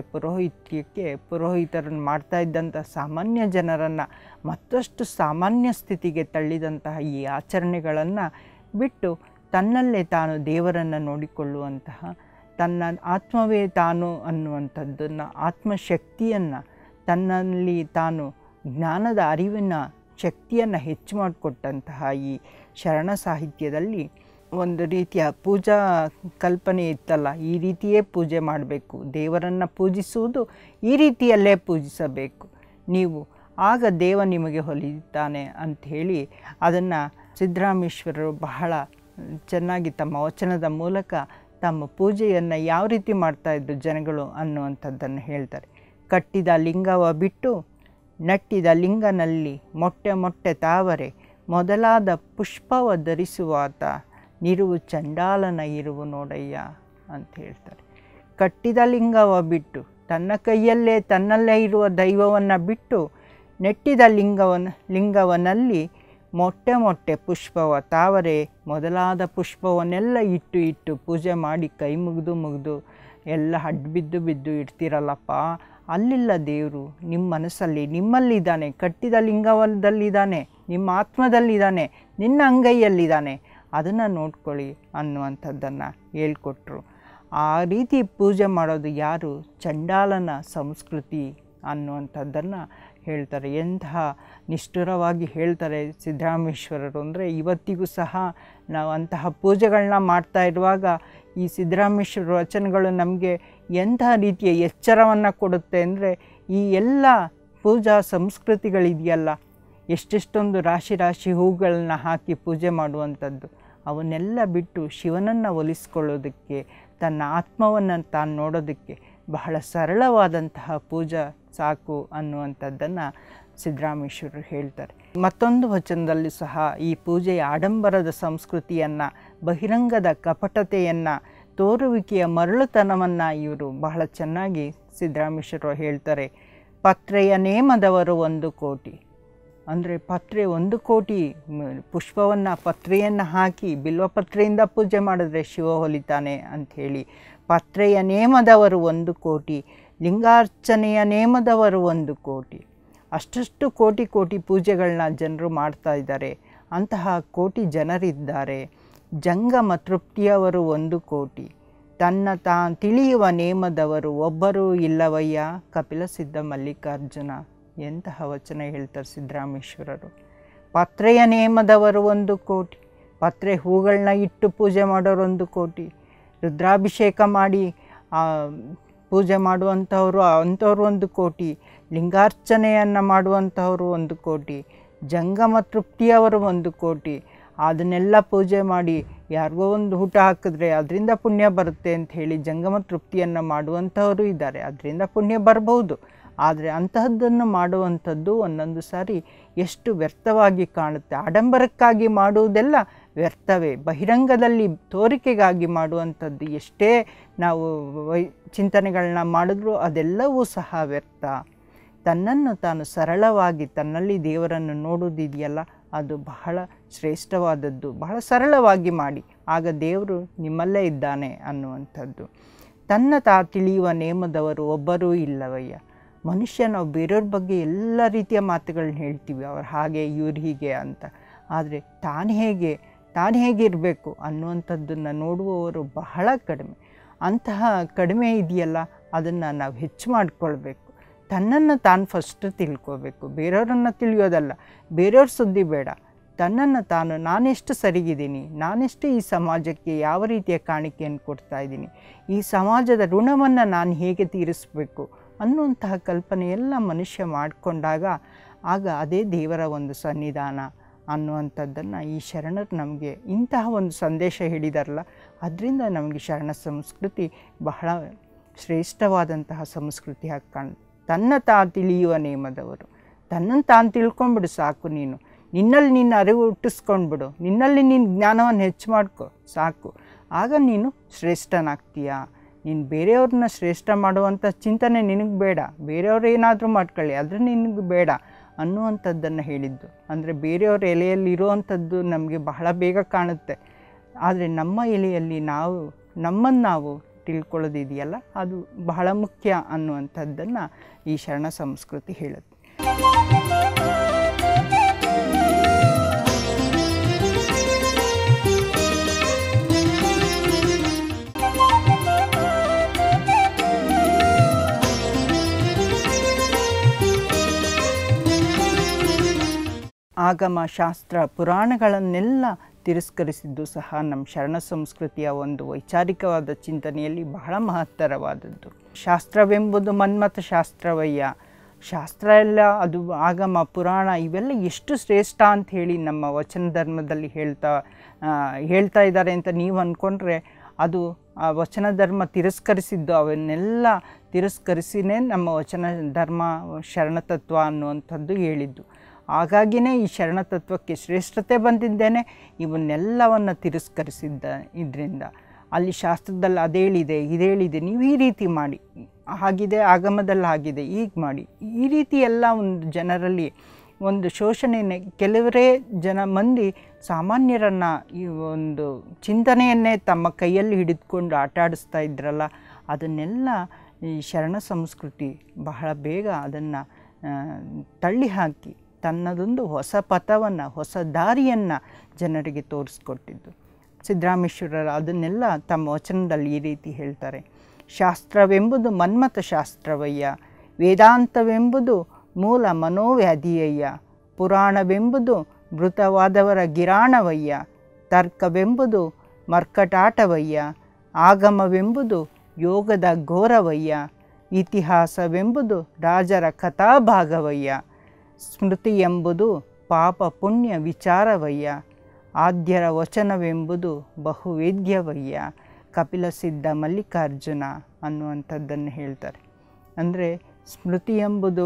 ಪುರೋಹಿತರನ್ನು ಮಾಡ್ತಾ ಇದ್ದಂಥ ಸಾಮಾನ್ಯ ಜನರನ್ನು ಮತ್ತಷ್ಟು ಸಾಮಾನ್ಯ ಸ್ಥಿತಿಗೆ ತಳ್ಳಿದಂತಹ ಈ ಆಚರಣೆಗಳನ್ನು ಬಿಟ್ಟು ತನ್ನಲ್ಲೇ ತಾನು ದೇವರನ್ನು ನೋಡಿಕೊಳ್ಳುವಂತಹ, ತನ್ನ ಆತ್ಮವೇ ತಾನು ಅನ್ನುವಂಥದ್ದನ್ನು, ಆತ್ಮಶಕ್ತಿಯನ್ನು, ತನ್ನಲ್ಲಿ ತಾನು ಜ್ಞಾನದ ಅರಿವಿನ ಶಕ್ತಿಯನ್ನು ಹೆಚ್ಚು ಮಾಡಿಕೊಟ್ಟಂತಹ ಈ ಶರಣ ಸಾಹಿತ್ಯದಲ್ಲಿ ಒಂದು ರೀತಿಯ ಪೂಜಾ ಕಲ್ಪನೆ ಇತ್ತಲ್ಲ. ಈ ರೀತಿಯೇ ಪೂಜೆ ಮಾಡಬೇಕು, ದೇವರನ್ನು ಪೂಜಿಸುವುದು ಈ ರೀತಿಯಲ್ಲೇ ಪೂಜಿಸಬೇಕು ನೀವು, ಆಗ ದೇವ ನಿಮಗೆ ಹೊಲಿತಾನೆ ಅಂಥೇಳಿ ಅದನ್ನು ಸಿದ್ದರಾಮೇಶ್ವರರು ಬಹಳ ಚೆನ್ನಾಗಿ ತಮ್ಮ ವಚನದ ಮೂಲಕ ತಮ್ಮ ಪೂಜೆಯನ್ನು ಯಾವ ರೀತಿ ಮಾಡ್ತಾಯಿದ್ರು ಜನಗಳು ಅನ್ನುವಂಥದ್ದನ್ನು ಹೇಳ್ತಾರೆ. ಕಟ್ಟಿದ ಲಿಂಗವ ಬಿಟ್ಟು ನಟ್ಟಿದ ಲಿಂಗನಲ್ಲಿ ಮೊಟ್ಟೆ ಮೊಟ್ಟೆ ತಾವರೆ ಮೊದಲಾದ ಪುಷ್ಪವ ಧರಿಸುವಾತ ನಿರುವು ಚಂಡಾಲನ ಇರುವು ನೋಡಯ್ಯ ಅಂತ ಹೇಳ್ತಾರೆ. ಕಟ್ಟಿದ ಲಿಂಗವ ಬಿಟ್ಟು, ತನ್ನ ಕೈಯಲ್ಲೇ ತನ್ನಲ್ಲೇ ಇರುವ ದೈವವನ್ನು ಬಿಟ್ಟು ನೆಟ್ಟಿದ ಲಿಂಗವನಲ್ಲಿ ಮೊಟ್ಟೆ ಮೊಟ್ಟೆ ಪುಷ್ಪವ ತಾವರೆ ಮೊದಲಾದ ಪುಷ್ಪವನ್ನೆಲ್ಲ ಇಟ್ಟು ಪೂಜೆ ಮಾಡಿ ಕೈ ಮುಗಿದು ಎಲ್ಲ ಬಿದ್ದು ಇಡ್ತೀರಲ್ಲಪ್ಪ, ಅಲ್ಲಿಲ್ಲ ದೇವರು, ನಿಮ್ಮ ಮನಸ್ಸಲ್ಲಿ ನಿಮ್ಮಲ್ಲಿದ್ದಾನೆ, ಕಟ್ಟಿದ ಲಿಂಗದಲ್ಲಿದ್ದಾನೆ, ನಿಮ್ಮ ಆತ್ಮದಲ್ಲಿದ್ದಾನೆ, ನಿನ್ನ ಅಂಗೈಯಲ್ಲಿದ್ದಾನೆ, ಅದನ್ನು ನೋಡ್ಕೊಳ್ಳಿ ಅನ್ನುವಂಥದ್ದನ್ನು ಹೇಳ್ಕೊಟ್ರು. ಆ ರೀತಿ ಪೂಜೆ ಮಾಡೋದು ಯಾರು? ಚಂಡಾಲನ ಸಂಸ್ಕೃತಿ ಅನ್ನುವಂಥದ್ದನ್ನು ಹೇಳ್ತಾರೆ. ಎಂತಹ ನಿಷ್ಠುರವಾಗಿ ಹೇಳ್ತಾರೆ ಸಿದ್ದರಾಮೇಶ್ವರರು ಅಂದರೆ, ಇವತ್ತಿಗೂ ಸಹ ನಾವು ಅಂತಹ ಪೂಜೆಗಳನ್ನ ಮಾಡ್ತಾ ಇರುವಾಗ ಈ ಸಿದ್ದರಾಮೇಶ್ವರ ವಚನಗಳು ನಮಗೆ ಎಂತಹ ರೀತಿಯ ಎಚ್ಚರವನ್ನು ಕೊಡುತ್ತೆ ಅಂದರೆ, ಈ ಎಲ್ಲ ಪೂಜಾ ಸಂಸ್ಕೃತಿಗಳಿದೆಯಲ್ಲ, ಎಷ್ಟೆಷ್ಟೊಂದು ರಾಶಿ ಹೂಗಳನ್ನ ಹಾಕಿ ಪೂಜೆ ಮಾಡುವಂಥದ್ದು, ಅವನ್ನೆಲ್ಲ ಬಿಟ್ಟು ಶಿವನನ್ನು ಒಲಿಸ್ಕೊಳ್ಳೋದಕ್ಕೆ, ತನ್ನ ಆತ್ಮವನ್ನು ತಾನು ನೋಡೋದಕ್ಕೆ ಬಹಳ ಸರಳವಾದಂತಹ ಪೂಜಾ ಸಾಕು ಅನ್ನುವಂಥದ್ದನ್ನು ಸಿದ್ದರಾಮೇಶ್ವರರು ಹೇಳ್ತಾರೆ. ಮತ್ತೊಂದು ವಚನದಲ್ಲಿ ಸಹ ಈ ಪೂಜೆಯ ಆಡಂಬರದ ಸಂಸ್ಕೃತಿಯನ್ನು, ಬಹಿರಂಗದ ಕಪಟತೆಯನ್ನು, ತೋರುವಿಕೆಯ ಮರಳುತನವನ್ನು ಇವರು ಬಹಳ ಚೆನ್ನಾಗಿ ಸಿದ್ದರಾಮೇಶ್ವರರು ಹೇಳ್ತಾರೆ. ಪತ್ರೆಯ ನೇಮದವರು 1 ಕೋಟಿ. ಅಂದರೆ ಪತ್ರೆ 1 ಕೋಟಿ ಪುಷ್ಪವನ್ನು, ಪತ್ರೆಯನ್ನು ಹಾಕಿ ಬಿಲ್ವಪತ್ರೆಯಿಂದ ಪೂಜೆ ಮಾಡಿದ್ರೆ ಶಿವ ಹೊಲಿತಾನೆ ಅಂಥೇಳಿ. ಪತ್ರೆಯ ನೇಮದವರು 1 ಕೋಟಿ, ಲಿಂಗಾರ್ಚನೆಯ ನೇಮದವರು 1 ಕೋಟಿ. ಅಷ್ಟಷ್ಟು ಕೋಟಿ ಕೋಟಿ ಪೂಜೆಗಳನ್ನ ಜನರು ಮಾಡ್ತಾ ಇದ್ದಾರೆ. ಅಂತಹ ಕೋಟಿ ಜನರಿದ್ದಾರೆ. ಜಂಗಮ ತೃಪ್ತಿಯವರು 1 ಕೋಟಿ, ತನ್ನ ತಿಳಿಯುವ ನೇಮದವರು ಒಬ್ಬರೂ ಇಲ್ಲವಯ್ಯ ಕಪಿಲ ಸಿದ್ಧ ಮಲ್ಲಿಕಾರ್ಜುನ. ಎಂತಹ ವಚನ ಹೇಳ್ತಾರೆ ಸಿದ್ದರಾಮೇಶ್ವರರು. ಪತ್ರೆಯ ನೇಮದವರು 1 ಕೋಟಿ, ಪತ್ರೆ ಹೂಗಳನ್ನ ಇಟ್ಟು ಪೂಜೆ ಮಾಡೋರು 1 ಕೋಟಿ, ರುದ್ರಾಭಿಷೇಕ ಮಾಡಿ ಪೂಜೆ ಮಾಡುವಂಥವ್ರು ಅಂಥವ್ರು 1 ಕೋಟಿ, ಲಿಂಗಾರ್ಚನೆಯನ್ನು ಮಾಡುವಂಥವ್ರು 1 ಕೋಟಿ, ಜಂಗಮ ತೃಪ್ತಿಯವರು 1 ಕೋಟಿ. ಅದನ್ನೆಲ್ಲ ಪೂಜೆ ಮಾಡಿ ಯಾರಿಗೋ ಒಂದು ಊಟ ಹಾಕಿದ್ರೆ ಅದರಿಂದ ಪುಣ್ಯ ಬರುತ್ತೆ ಅಂತ ಹೇಳಿ ಜಂಗಮ ತೃಪ್ತಿಯನ್ನು ಮಾಡುವಂಥವರು ಇದ್ದಾರೆ. ಅದರಿಂದ ಪುಣ್ಯ ಬರ್ಬೋದು. ಆದರೆ ಅಂತಹದ್ದನ್ನು ಮಾಡುವಂಥದ್ದು ಒಂದೊಂದು ಸಾರಿ ಎಷ್ಟು ವ್ಯರ್ಥವಾಗಿ ಕಾಣುತ್ತೆ. ಆಡಂಬರಕ್ಕಾಗಿ ಮಾಡುವುದೆಲ್ಲ ವ್ಯರ್ಥವೇ. ಬಹಿರಂಗದಲ್ಲಿ ತೋರಿಕೆಗಾಗಿ ಮಾಡುವಂಥದ್ದು ಎಷ್ಟೇ ನಾವು ಚಿಂತನೆಗಳನ್ನ ಮಾಡಿದ್ರೂ ಅದೆಲ್ಲವೂ ಸಹ ವ್ಯರ್ಥ. ತನ್ನನ್ನು ತಾನು ಸರಳವಾಗಿ ತನ್ನಲ್ಲಿ ದೇವರನ್ನು ನೋಡುವುದಿದೆಯಲ್ಲ, ಅದು ಬಹಳ ಶ್ರೇಷ್ಠವಾದದ್ದು. ಬಹಳ ಸರಳವಾಗಿ ಮಾಡಿ, ಆಗ ದೇವರು ನಿಮ್ಮಲ್ಲೇ ಇದ್ದಾನೆ ಅನ್ನುವಂಥದ್ದು. ತನ್ನ ತಿಳಿಯುವ ನೇಮದವರು ಒಬ್ಬರೂ ಇಲ್ಲವಯ್ಯ. ಮನುಷ್ಯ ನಾವು ಬೇರೆಯವ್ರ ಬಗ್ಗೆ ಎಲ್ಲ ರೀತಿಯ ಮಾತುಗಳನ್ನ ಹೇಳ್ತೀವಿ, ಅವ್ರು ಹಾಗೆ ಇವ್ರು ಹೀಗೆ ಅಂತ. ಆದರೆ ತಾನು ಹೇಗಿರಬೇಕು ಅನ್ನುವಂಥದ್ದನ್ನು ನೋಡುವವರು ಬಹಳ ಕಡಿಮೆ. ಅಂತಹ ಕಡಿಮೆ ಇದೆಯಲ್ಲ, ಅದನ್ನು ನಾವು ಹೆಚ್ಚು ಮಾಡಿಕೊಳ್ಬೇಕು. ತನ್ನನ್ನು ತಾನು ಫಸ್ಟ್ ತಿಳ್ಕೋಬೇಕು, ಬೇರೆಯವ್ರನ್ನ ತಿಳಿಯೋದಲ್ಲ. ಬೇರೆಯವ್ರ ಸುದ್ದಿ ಬೇಡ. ತನ್ನನ್ನು ತಾನು ನಾನೆಷ್ಟು ಸರಿಗಿದ್ದೀನಿ, ನಾನೆಷ್ಟು ಈ ಸಮಾಜಕ್ಕೆ ಯಾವ ರೀತಿಯ ಕಾಣಿಕೆಯನ್ನು ಕೊಡ್ತಾಯಿದ್ದೀನಿ, ಈ ಸಮಾಜದ ಋಣವನ್ನು ನಾನು ಹೇಗೆ ತೀರಿಸಬೇಕು ಅನ್ನುವಂತಹ ಕಲ್ಪನೆ ಎಲ್ಲ ಮನುಷ್ಯ ಮಾಡಿಕೊಂಡಾಗ ಆಗ ಅದೇ ದೇವರ ಒಂದು ಸನ್ನಿಧಾನ ಅನ್ನುವಂಥದ್ದನ್ನು ಈ ಶರಣರು ನಮಗೆ ಇಂತಹ ಒಂದು ಸಂದೇಶ ಹೇಳಿದಾರಲ್ಲ, ಅದರಿಂದ ನಮಗೆ ಶರಣ ಸಂಸ್ಕೃತಿ ಬಹಳ ಶ್ರೇಷ್ಠವಾದಂತಹ ಸಂಸ್ಕೃತಿ ಹಾಗೆ ಕಾಣುತ್ತೆ. ತನ್ನ ತಿಳಿಯುವ ನೇಮದವರು, ತನ್ನನ್ನು ತಾನು ತಿಳ್ಕೊಂಬಿಡು ಸಾಕು. ನಿನ್ನಲ್ಲಿ ನಿನ್ನ ಅರಿವು ಹುಟ್ಟಿಸ್ಕೊಂಡ್ಬಿಡು, ನಿನ್ನಲ್ಲಿ ನಿನ್ನ ಜ್ಞಾನವನ್ನು ಹೆಚ್ಚು ಮಾಡ್ಕೊ ಸಾಕು. ಆಗ ನೀನು ಶ್ರೇಷ್ಠನಾಗ್ತೀಯಾ. ನೀನು ಬೇರೆಯವ್ರನ್ನ ಶ್ರೇಷ್ಠ ಮಾಡುವಂಥ ಚಿಂತನೆ ನಿನಗೆ ಬೇಡ, ಬೇರೆಯವ್ರು ಏನಾದರೂ ಮಾಡ್ಕೊಳ್ಳಿ, ಆದರೆ ನಿನಗೆ ಬೇಡ ಅನ್ನುವಂಥದ್ದನ್ನು ಹೇಳಿದ್ದು. ಅಂದರೆ ಬೇರೆಯವ್ರ ಎಲೆಯಲ್ಲಿ ಇರುವಂಥದ್ದು ನಮಗೆ ಬಹಳ ಬೇಗ ಕಾಣುತ್ತೆ. ಆದರೆ ನಮ್ಮ ಎಲೆಯಲ್ಲಿ ನಮ್ಮನ್ನು ನಾವು ತಿಳ್ಕೊಳ್ಳೋದಿದೆಯಲ್ಲ, ಅದು ಬಹಳ ಮುಖ್ಯ ಅನ್ನುವಂಥದ್ದನ್ನು ಈ ಶರಣ ಸಂಸ್ಕೃತಿ ಹೇಳುತ್ತೆ. ಆಗಮ ಶಾಸ್ತ್ರ ಪುರಾಣಗಳನ್ನೆಲ್ಲ ತಿರಸ್ಕರಿಸಿದ್ದು ಸಹ ನಮ್ಮ ಶರಣ ಸಂಸ್ಕೃತಿಯ ಒಂದು ವೈಚಾರಿಕವಾದ ಚಿಂತನೆಯಲ್ಲಿ ಬಹಳ ಮಹತ್ತರವಾದದ್ದು. ಶಾಸ್ತ್ರವೆಂಬುದು ಮನ್ಮಥ ಶಾಸ್ತ್ರವಯ್ಯ. ಶಾಸ್ತ್ರ ಎಲ್ಲ ಅದು ಆಗಮ ಪುರಾಣ ಇವೆಲ್ಲ ಎಷ್ಟು ಶ್ರೇಷ್ಠ ಅಂತ ಹೇಳಿ ನಮ್ಮ ವಚನ ಧರ್ಮದಲ್ಲಿ ಹೇಳ್ತಾ ಇದ್ದಾರೆ ಅಂತ ನೀವು ಅಂದ್ಕೊಂಡ್ರೆ ಅದು ಆ ವಚನ ಧರ್ಮ ತಿರಸ್ಕರಿಸಿದ್ದು. ಅವನ್ನೆಲ್ಲ ತಿರಸ್ಕರಿಸಿನೇ ನಮ್ಮ ವಚನ ಧರ್ಮ ಶರಣತತ್ವ ಅನ್ನುವಂಥದ್ದು ಹೇಳಿದ್ದು. ಹಾಗಾಗಿಯೇ ಈ ಶರಣತತ್ವಕ್ಕೆ ಶ್ರೇಷ್ಠತೆ ಬಂದಿದ್ದೇನೆ ಇವನ್ನೆಲ್ಲವನ್ನು ತಿರಸ್ಕರಿಸಿದ್ದ. ಇದರಿಂದ ಅಲ್ಲಿ ಶಾಸ್ತ್ರದಲ್ಲಿ ಅದೇಳಿದೆ ಇದೇಳಿದೆ, ನೀವು ಈ ರೀತಿ ಮಾಡಿ, ಹಾಗಿದೆ ಆಗಮದಲ್ಲಿ ಆಗಿದೆ ಈಗ ಮಾಡಿ, ಈ ರೀತಿ ಎಲ್ಲ ಒಂದು ಜನರಲ್ಲಿ ಒಂದು ಶೋಷಣೆಯೇ. ಕೆಲವರೇ ಮಂದಿ ಸಾಮಾನ್ಯರನ್ನು ಈ ಒಂದು ಚಿಂತನೆಯನ್ನೇ ತಮ್ಮ ಕೈಯಲ್ಲಿ ಹಿಡಿದುಕೊಂಡು ಆಟ ಆಡಿಸ್ತಾ ಇದ್ರಲ್ಲ, ಅದನ್ನೆಲ್ಲ ಈ ಶರಣ ಸಂಸ್ಕೃತಿ ಬಹಳ ಬೇಗ ಅದನ್ನು ತಳ್ಳಿ ಹಾಕಿ ತನ್ನದೊಂದು ಹೊಸ ಪಥವನ್ನು, ಹೊಸ ದಾರಿಯನ್ನು ಜನರಿಗೆ ತೋರಿಸ್ಕೊಟ್ಟಿದ್ದು. ಸಿದ್ದರಾಮೇಶ್ವರರು ಅದನ್ನೆಲ್ಲ ತಮ್ಮ ವಚನದಲ್ಲಿ ಈ ರೀತಿ ಹೇಳ್ತಾರೆ. ಶಾಸ್ತ್ರವೆಂಬುದು ಮನ್ಮಥ ಶಾಸ್ತ್ರವಯ್ಯ, ವೇದಾಂತವೆಂಬುದು ಮೂಲ ಮನೋವ್ಯಾಧಿಯಯ್ಯ, ಪುರಾಣವೆಂಬುದು ಮೃತವಾದವರ ಗಿರಾಣವಯ್ಯ, ತರ್ಕವೆಂಬುದು ಮರ್ಕಟಾಟವಯ್ಯ, ಆಗಮವೆಂಬುದು ಯೋಗದ ಘೋರವಯ್ಯ, ಇತಿಹಾಸವೆಂಬುದು ರಾಜರ ಕಥಾಭಾಗವಯ್ಯ, ಸ್ಮೃತಿ ಎಂಬುದು ಪಾಪ ಪುಣ್ಯ ವಿಚಾರವಯ್ಯ, ಆದ್ಯರ ವಚನವೆಂಬುದು ಬಹುವೇದ್ಯವಯ್ಯ, ಕಪಿಲ ಸಿದ್ಧ ಮಲ್ಲಿಕಾರ್ಜುನ ಅನ್ನುವಂಥದ್ದನ್ನು ಹೇಳ್ತಾರೆ. ಅಂದರೆ ಸ್ಮೃತಿ ಎಂಬುದು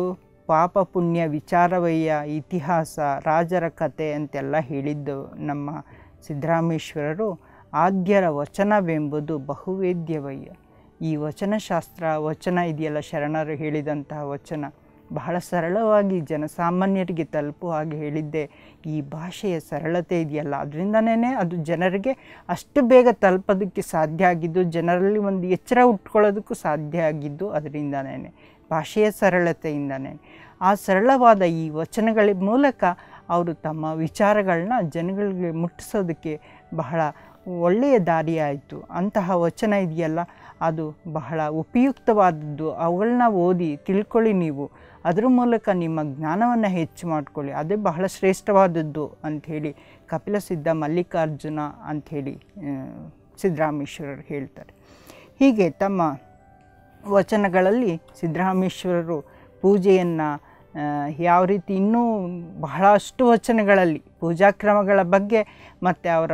ಪಾಪ ಪುಣ್ಯ ವಿಚಾರವಯ್ಯ ಇತಿಹಾಸ ರಾಜರ ಕತೆ ಅಂತೆಲ್ಲ ಹೇಳಿದ್ದು ನಮ್ಮ ಸಿದ್ದರಾಮೇಶ್ವರರು. ಆದ್ಯರ ವಚನವೆಂಬುದು ಬಹುವೇದ್ಯವಯ್ಯ. ಈ ವಚನಶಾಸ್ತ್ರ ವಚನ ಇದೆಯಲ್ಲ, ಶರಣರು ಹೇಳಿದಂತಹ ವಚನ ಬಹಳ ಸರಳವಾಗಿ ಜನಸಾಮಾನ್ಯರಿಗೆ ತಲುಪುವ ಹಾಗೆ ಹೇಳಿದ್ದೆ. ಈ ಭಾಷೆಯ ಸರಳತೆ ಇದೆಯಲ್ಲ, ಅದರಿಂದನೇ ಅದು ಜನರಿಗೆ ಅಷ್ಟು ಬೇಗ ತಲುಪೋದಕ್ಕೆ ಸಾಧ್ಯ ಆಗಿದ್ದು, ಜನರಲ್ಲಿ ಒಂದು ಎಚ್ಚರ ಉಟ್ಕೊಳ್ಳೋದಕ್ಕೂ ಸಾಧ್ಯ ಆಗಿದ್ದು ಅದರಿಂದನೇ, ಭಾಷೆಯ ಸರಳತೆಯಿಂದನೇ. ಆ ಸರಳವಾದ ಈ ವಚನಗಳ ಮೂಲಕ ಅವರು ತಮ್ಮ ವಿಚಾರಗಳನ್ನ ಜನಗಳಿಗೆ ಮುಟ್ಟಿಸೋದಕ್ಕೆ ಬಹಳ ಒಳ್ಳೆಯ ದಾರಿಯಾಯಿತು. ಅಂತಹ ವಚನ ಇದೆಯಲ್ಲ, ಅದು ಬಹಳ ಉಪಯುಕ್ತವಾದದ್ದು. ಅವುಗಳನ್ನ ಓದಿ ತಿಳ್ಕೊಳ್ಳಿ, ನೀವು ಅದರ ಮೂಲಕ ನಿಮ್ಮ ಜ್ಞಾನವನ್ನು ಹೆಚ್ಚು ಮಾಡಿಕೊಳ್ಳಿ, ಅದೇ ಬಹಳ ಶ್ರೇಷ್ಠವಾದದ್ದು ಅಂಥೇಳಿ ಕಪಿಲಸಿದ್ಧ ಮಲ್ಲಿಕಾರ್ಜುನ ಅಂಥೇಳಿ ಸಿದ್ದರಾಮೇಶ್ವರರು ಹೇಳ್ತಾರೆ. ಹೀಗೆ ತಮ್ಮ ವಚನಗಳಲ್ಲಿ ಸಿದ್ದರಾಮೇಶ್ವರರು ಪೂಜೆಯನ್ನು ಯಾವ ರೀತಿ ಇನ್ನೂ ಬಹಳಷ್ಟು ವಚನಗಳಲ್ಲಿ ಪೂಜಾ ಕ್ರಮಗಳ ಬಗ್ಗೆ ಮತ್ತು ಅವರ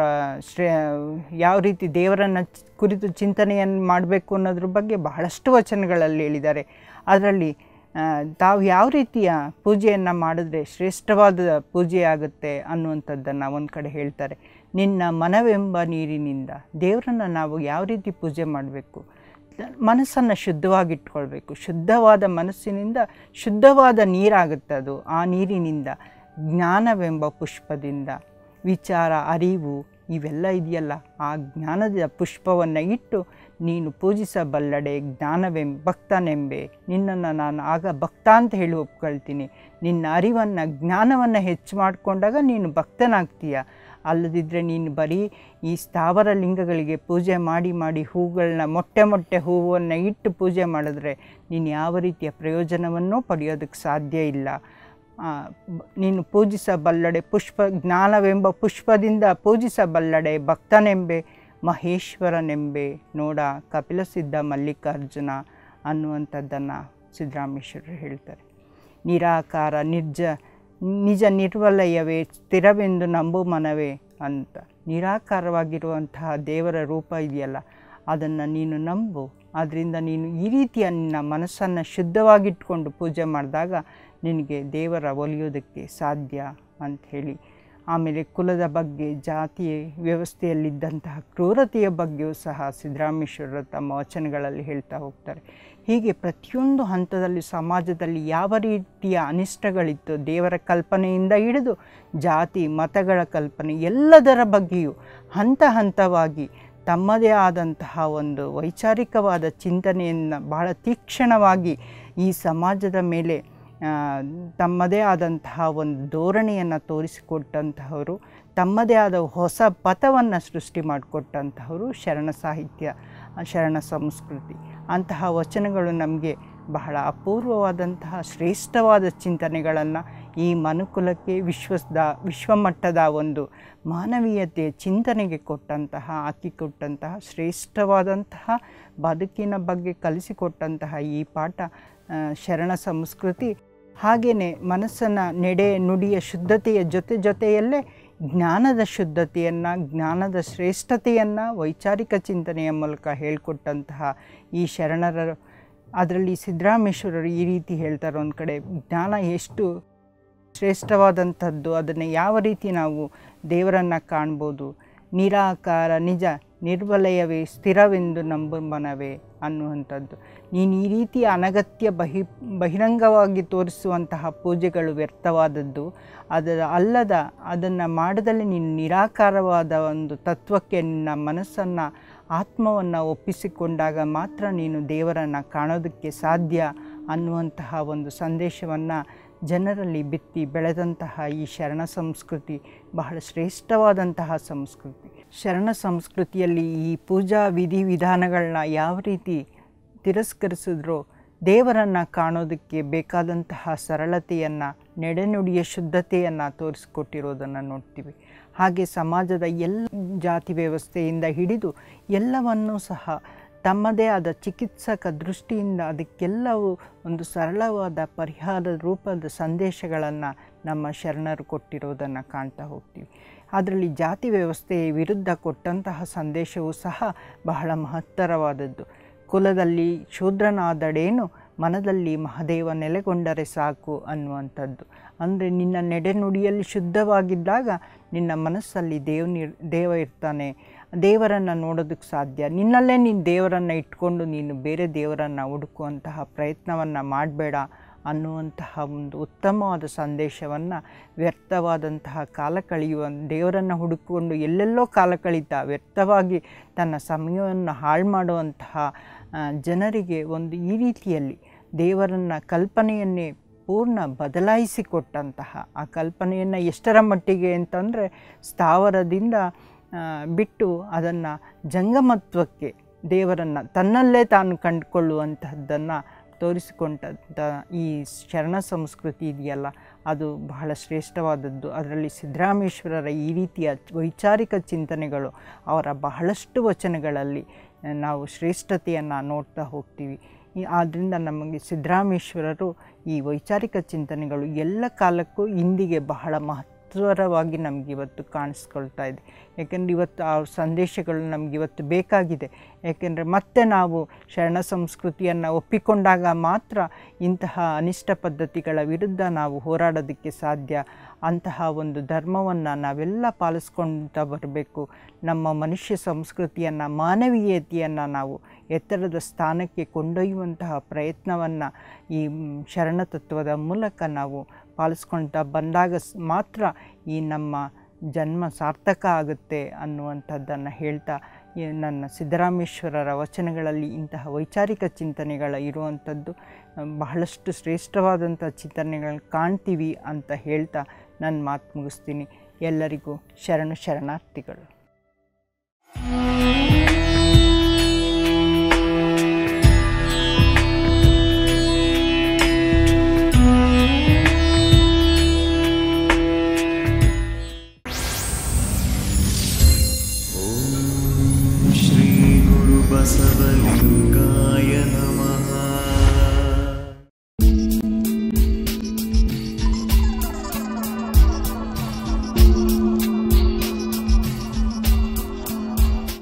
ಯಾವ ರೀತಿ ದೇವರನ್ನು ಕುರಿತು ಚಿಂತನೆಯನ್ನು ಮಾಡಬೇಕು ಅನ್ನೋದ್ರ ಬಗ್ಗೆ ಬಹಳಷ್ಟು ವಚನಗಳಲ್ಲಿ ಹೇಳಿದ್ದಾರೆ. ಅದರಲ್ಲಿ ತಾವು ಯಾವ ರೀತಿಯ ಪೂಜೆಯನ್ನು ಮಾಡಿದ್ರೆ ಶ್ರೇಷ್ಠವಾದ ಪೂಜೆ ಆಗುತ್ತೆ ಅನ್ನುವಂಥದ್ದನ್ನು ಒಂದು ಕಡೆ ಹೇಳ್ತಾರೆ. ನಿನ್ನ ಮನವೆಂಬ ನೀರಿನಿಂದ ದೇವರನ್ನು ನಾವು ಯಾವ ರೀತಿ ಪೂಜೆ ಮಾಡಬೇಕು, ಮನಸ್ಸನ್ನು ಶುದ್ಧವಾಗಿಟ್ಕೊಳ್ಬೇಕು. ಶುದ್ಧವಾದ ಮನಸ್ಸಿನಿಂದ ಶುದ್ಧವಾದ ನೀರಾಗುತ್ತೆ ಅದು. ಆ ನೀರಿನಿಂದ ಜ್ಞಾನವೆಂಬ ಪುಷ್ಪದಿಂದ ವಿಚಾರ ಅರಿವು ಇವೆಲ್ಲ ಇದೆಯಲ್ಲ, ಆ ಜ್ಞಾನದ ಪುಷ್ಪವನ್ನು ಇಟ್ಟು ನೀನು ಪೂಜಿಸಬಲ್ಲಡೆ ಭಕ್ತನೆಂಬೆ. ನಿನ್ನನ್ನು ನಾನು ಆಗ ಭಕ್ತ ಅಂತ ಹೇಳಿ ಒಪ್ಕೊಳ್ತೀನಿ. ನಿನ್ನ ಅರಿವನ್ನು ಜ್ಞಾನವನ್ನು ಹೆಚ್ಚು ಮಾಡಿಕೊಂಡಾಗ ನೀನು ಭಕ್ತನಾಗ್ತೀಯ. ಅಲ್ಲದಿದ್ದರೆ ನೀನು ಬರೀ ಈ ಸ್ಥಾವರ ಲಿಂಗಗಳಿಗೆ ಪೂಜೆ ಮಾಡಿ ಹೂಗಳನ್ನ ಮೊಟ್ಟೆ ಹೂವನ್ನು ಇಟ್ಟು ಪೂಜೆ ಮಾಡಿದ್ರೆ ನೀನು ಯಾವ ರೀತಿಯ ಪ್ರಯೋಜನವನ್ನೂ ಪಡೆಯೋದಕ್ಕೆ ಸಾಧ್ಯ ಇಲ್ಲ. ನೀನು ಪೂಜಿಸಬಲ್ಲಡೆ ಜ್ಞಾನವೆಂಬ ಪುಷ್ಪದಿಂದ ಪೂಜಿಸಬಲ್ಲಡೆ ಭಕ್ತನೆಂಬೆ ಮಹೇಶ್ವರನೆಂಬೆ ನೋಡ ಕಪಿಲಸಿದ್ಧ ಮಲ್ಲಿಕಾರ್ಜುನ ಅನ್ನುವಂಥದ್ದನ್ನು ಸಿದ್ದರಾಮೇಶ್ವರರು ಹೇಳ್ತಾರೆ. ನಿರಾಕಾರ ನಿಜ ನಿರ್ವಲಯವೇ ಸ್ಥಿರವೆಂದು ನಂಬು ಮನವೇ ಅಂತ. ನಿರಾಕಾರವಾಗಿರುವಂತಹ ದೇವರ ರೂಪ ಇದೆಯಲ್ಲ, ಅದನ್ನು ನೀನು ನಂಬು. ಆದ್ದರಿಂದ ನೀನು ಈ ರೀತಿಯ ನಿನ್ನ ಮನಸ್ಸನ್ನು ಶುದ್ಧವಾಗಿಟ್ಕೊಂಡು ಪೂಜೆ ಮಾಡಿದಾಗ ನಿನಗೆ ದೇವರ ಒಲಿಯೋದಕ್ಕೆ ಸಾಧ್ಯ ಅಂಥೇಳಿ. ಆಮೇಲೆ ಕುಲದ ಬಗ್ಗೆ, ಜಾತಿ ವ್ಯವಸ್ಥೆಯಲ್ಲಿದ್ದಂತಹ ಕ್ರೂರತೆಯ ಬಗ್ಗೆಯೂ ಸಹ ಸಿದ್ದರಾಮೇಶ್ವರರು ತಮ್ಮ ವಚನಗಳಲ್ಲಿ ಹೇಳ್ತಾ ಹೋಗ್ತಾರೆ. ಹೀಗೆ ಪ್ರತಿಯೊಂದು ಹಂತದಲ್ಲಿ ಸಮಾಜದಲ್ಲಿ ಯಾವ ರೀತಿಯ ಅನಿಷ್ಟಗಳಿತ್ತು, ದೇವರ ಕಲ್ಪನೆಯಿಂದ ಹಿಡಿದು ಜಾತಿ ಮತಗಳ ಕಲ್ಪನೆ ಎಲ್ಲದರ ಬಗ್ಗೆಯೂ ಹಂತ ಹಂತವಾಗಿ ತಮ್ಮದೇ ಆದಂತಹ ಒಂದು ವೈಚಾರಿಕವಾದ ಚಿಂತನೆಯನ್ನು ಬಹಳ ತೀಕ್ಷ್ಣವಾಗಿ ಈ ಸಮಾಜದ ಮೇಲೆ ತಮ್ಮದೇ ಆದಂತಹ ಒಂದು ಧೋರಣೆಯನ್ನು ತೋರಿಸಿಕೊಟ್ಟಂತಹವರು, ತಮ್ಮದೇ ಆದ ಹೊಸ ಪಥವನ್ನು ಸೃಷ್ಟಿ ಮಾಡಿಕೊಟ್ಟಂತಹವರು ಶರಣ ಸಾಹಿತ್ಯ, ಶರಣ ಸಂಸ್ಕೃತಿ. ಅಂತಹ ವಚನಗಳು ನಮಗೆ ಬಹಳ ಅಪೂರ್ವವಾದಂತಹ ಶ್ರೇಷ್ಠವಾದ ಚಿಂತನೆಗಳನ್ನು ಈ ಮನುಕುಲಕ್ಕೆ ವಿಶ್ವಮಟ್ಟದ ಒಂದು ಮಾನವೀಯತೆಯ ಚಿಂತನೆಗೆ ಹಾಕಿಕೊಟ್ಟಂತಹ ಶ್ರೇಷ್ಠವಾದಂತಹ ಬದುಕಿನ ಬಗ್ಗೆ ಕಲಿಸಿಕೊಟ್ಟಂತಹ ಈ ಪಾಠ ಶರಣ ಸಂಸ್ಕೃತಿ. ಹಾಗೆಯೇ ಮನಸ್ಸನ್ನು ನಡೆ ನುಡಿಯ ಶುದ್ಧತೆಯ ಜೊತೆಯಲ್ಲೇ ಜ್ಞಾನದ ಶುದ್ಧತೆಯನ್ನು, ಜ್ಞಾನದ ಶ್ರೇಷ್ಠತೆಯನ್ನು ವೈಚಾರಿಕ ಚಿಂತನೆಯ ಮೂಲಕ ಹೇಳಿಕೊಟ್ಟಂತಹ ಈ ಶರಣರು. ಅದರಲ್ಲಿ ಸಿದ್ದರಾಮೇಶ್ವರರು ಈ ರೀತಿ ಹೇಳ್ತಾರೆ, ಒಂದು ಕಡೆ ಜ್ಞಾನ ಎಷ್ಟು ಶ್ರೇಷ್ಠವಾದಂಥದ್ದು, ಅದನ್ನು ಯಾವ ರೀತಿ ನಾವು ದೇವರನ್ನು ಕಾಣ್ಬೋದು. ನಿರಾಕಾರ ನಿಜ ನಿರ್ವಲಯವೇ ಸ್ಥಿರವೆಂದು ನಂಬು ಮನವೇ ಅನ್ನುವಂಥದ್ದು. ನೀನು ಈ ರೀತಿಯ ಅನಗತ್ಯ ಬಹಿರಂಗವಾಗಿ ತೋರಿಸುವಂತಹ ಪೂಜೆಗಳು ವ್ಯರ್ಥವಾದದ್ದು. ಅದನ್ನು ಮಾಡದಲ್ಲಿ ನೀನು ನಿರಾಕಾರವಾದ ಒಂದು ತತ್ವಕ್ಕೆ ನಿನ್ನ ಮನಸ್ಸನ್ನು ಆತ್ಮವನ್ನು ಒಪ್ಪಿಸಿಕೊಂಡಾಗ ಮಾತ್ರ ನೀನು ದೇವರನ್ನು ಕಾಣೋದಕ್ಕೆ ಸಾಧ್ಯ ಅನ್ನುವಂತಹ ಒಂದು ಸಂದೇಶವನ್ನು ಜನರಲ್ಲಿ ಬಿತ್ತಿ ಬೆಳೆದಂತಹ ಈ ಶರಣ ಸಂಸ್ಕೃತಿ ಬಹಳ ಶ್ರೇಷ್ಠವಾದಂತಹ ಸಂಸ್ಕೃತಿ. ಶರಣ ಸಂಸ್ಕೃತಿಯಲ್ಲಿ ಈ ಪೂಜಾ ವಿಧಿವಿಧಾನಗಳನ್ನ ಯಾವ ರೀತಿ ತಿರಸ್ಕರಿಸಿದ್ರೋ ದೇವರನ್ನು ಕಾಣೋದಕ್ಕೆ ಬೇಕಾದಂತಹ ಸರಳತೆಯನ್ನು, ನಡೆನುಡಿಯ ಶುದ್ಧತೆಯನ್ನು ತೋರಿಸಿಕೊಟ್ಟಿರೋದನ್ನು ನೋಡ್ತೀವಿ. ಹಾಗೆ ಸಮಾಜದ ಎಲ್ಲ ಜಾತಿ ವ್ಯವಸ್ಥೆಯಿಂದ ಹಿಡಿದು ಎಲ್ಲವನ್ನೂ ಸಹ ತಮ್ಮದೇ ಆದ ಚಿಕಿತ್ಸಕ ದೃಷ್ಟಿಯಿಂದ ಅದಕ್ಕೆಲ್ಲವೂ ಒಂದು ಸರಳವಾದ ಪರಿಹಾರ ರೂಪದ ಸಂದೇಶಗಳನ್ನು ನಮ್ಮ ಶರಣರು ಕೊಟ್ಟಿರೋದನ್ನು ಕಾಣ್ತಾ ಹೋಗ್ತೀವಿ. ಅದರಲ್ಲಿ ಜಾತಿ ವ್ಯವಸ್ಥೆಯ ವಿರುದ್ಧ ಕೊಟ್ಟಂತಹ ಸಂದೇಶವೂ ಸಹ ಬಹಳ ಮಹತ್ತರವಾದದ್ದು. ಕುಲದಲ್ಲಿ ಶೂದ್ರನಾದಡೇನು ಮನದಲ್ಲಿ ಮಹಾದೇವ ನೆಲೆಗೊಂಡರೆ ಸಾಕು ಅನ್ನುವಂಥದ್ದು. ಅಂದರೆ ನಿನ್ನ ನಡೆನುಡಿಯಲ್ಲಿ ಶುದ್ಧವಾಗಿದ್ದಾಗ ನಿನ್ನ ಮನಸ್ಸಲ್ಲಿ ದೇವ ಇರ್ತಾನೆ, ದೇವರನ್ನು ನೋಡೋದಕ್ಕೆ ಸಾಧ್ಯ. ನಿನ್ನಲ್ಲೇ ನೀನು ದೇವರನ್ನು ಇಟ್ಕೊಂಡು ನೀನು ಬೇರೆ ದೇವರನ್ನು ಹುಡುಕುವಂತಹ ಪ್ರಯತ್ನವನ್ನು ಮಾಡಬೇಡ ಅನ್ನುವಂತಹ ಒಂದು ಉತ್ತಮವಾದ ಸಂದೇಶವನ್ನು, ವ್ಯರ್ಥವಾದಂತಹ ಕಾಲ ಕಳೆಯುವ ದೇವರನ್ನು ಹುಡುಕಿಕೊಂಡು ಎಲ್ಲೆಲ್ಲೋ ಕಾಲ ಕಳೀತಾ ವ್ಯರ್ಥವಾಗಿ ತನ್ನ ಸಮಯವನ್ನು ಹಾಳು ಮಾಡುವಂತಹ ಜನರಿಗೆ ಒಂದು ಈ ರೀತಿಯಲ್ಲಿ ದೇವರನ್ನು ಕಲ್ಪನೆಯನ್ನೇ ಪೂರ್ಣ ಬದಲಾಯಿಸಿಕೊಟ್ಟಂತಹ, ಆ ಕಲ್ಪನೆಯನ್ನು ಎಷ್ಟರ ಮಟ್ಟಿಗೆ ಅಂತಂದರೆ ಸ್ಥಾವರದಿಂದ ಬಿಟ್ಟು ಅದನ್ನು ಜಂಗಮತ್ವಕ್ಕೆ ದೇವರನ್ನು ತನ್ನಲ್ಲೇ ತಾನು ಕಂಡುಕೊಳ್ಳುವಂತಹದ್ದನ್ನು ತೋರಿಸಿಕೊಂಡಂಥ ಈ ಶರಣ ಸಂಸ್ಕೃತಿ ಇದೆಯಲ್ಲ, ಅದು ಬಹಳ ಶ್ರೇಷ್ಠವಾದದ್ದು. ಅದರಲ್ಲಿ ಸಿದ್ದರಾಮೇಶ್ವರರ ಈ ರೀತಿಯ ವೈಚಾರಿಕ ಚಿಂತನೆಗಳು, ಅವರ ಬಹಳಷ್ಟು ವಚನಗಳಲ್ಲಿ ನಾವು ಶ್ರೇಷ್ಠತೆಯನ್ನು ನೋಡ್ತಾ ಹೋಗ್ತೀವಿ. ಆದ್ದರಿಂದ ನಮಗೆ ಸಿದ್ದರಾಮೇಶ್ವರರು ಈ ವೈಚಾರಿಕ ಚಿಂತನೆಗಳು ಎಲ್ಲ ಕಾಲಕ್ಕೂ ಇಂದಿಗೆ ಬಹಳ ಮಹತ್ವರವಾಗಿ ನಮಗಿವತ್ತು ಕಾಣಿಸ್ಕೊಳ್ತಾ ಇದೆ. ಯಾಕೆಂದರೆ ಇವತ್ತು ಆ ಸಂದೇಶಗಳು ನಮಗಿವತ್ತು ಬೇಕಾಗಿದೆ. ಯಾಕೆಂದರೆ ಮತ್ತೆ ನಾವು ಶರಣ ಸಂಸ್ಕೃತಿಯನ್ನು ಒಪ್ಪಿಕೊಂಡಾಗ ಮಾತ್ರ ಇಂತಹ ಅನಿಷ್ಟ ಪದ್ಧತಿಗಳ ವಿರುದ್ಧ ನಾವು ಹೋರಾಡೋದಕ್ಕೆ ಸಾಧ್ಯ. ಅಂತಹ ಒಂದು ಧರ್ಮವನ್ನು ನಾವೆಲ್ಲ ಪಾಲಿಸ್ಕೊಳ್ತಾ ಬರಬೇಕು. ನಮ್ಮ ಮನುಷ್ಯ ಸಂಸ್ಕೃತಿಯನ್ನು, ಮಾನವೀಯತೆಯನ್ನು ನಾವು ಎತ್ತರದ ಸ್ಥಾನಕ್ಕೆ ಕೊಂಡೊಯ್ಯುವಂತಹ ಪ್ರಯತ್ನವನ್ನು ಈ ಶರಣತತ್ವದ ಮೂಲಕ ನಾವು ಪಾಲಿಸ್ಕೊಳ್ತಾ ಬಂದಾಗ ಮಾತ್ರ ಈ ನಮ್ಮ ಜನ್ಮ ಸಾರ್ಥಕ ಆಗುತ್ತೆ ಅನ್ನುವಂಥದ್ದನ್ನು ಹೇಳ್ತಾ, ನನ್ನ ಸಿದ್ದರಾಮೇಶ್ವರರ ವಚನಗಳಲ್ಲಿ ಇಂತಹ ವೈಚಾರಿಕ ಚಿಂತನೆಗಳ ಇರುವಂಥದ್ದು ಬಹಳಷ್ಟು ಶ್ರೇಷ್ಠವಾದಂಥ ಚಿಂತನೆಗಳನ್ನ ಕಾಣ್ತೀವಿ ಅಂತ ಹೇಳ್ತಾ ನನ್ನ ಮಾತು ಮುಗಿಸ್ತೀನಿ. ಎಲ್ಲರಿಗೂ ಶರಣಾರ್ಥಿಗಳು. Basava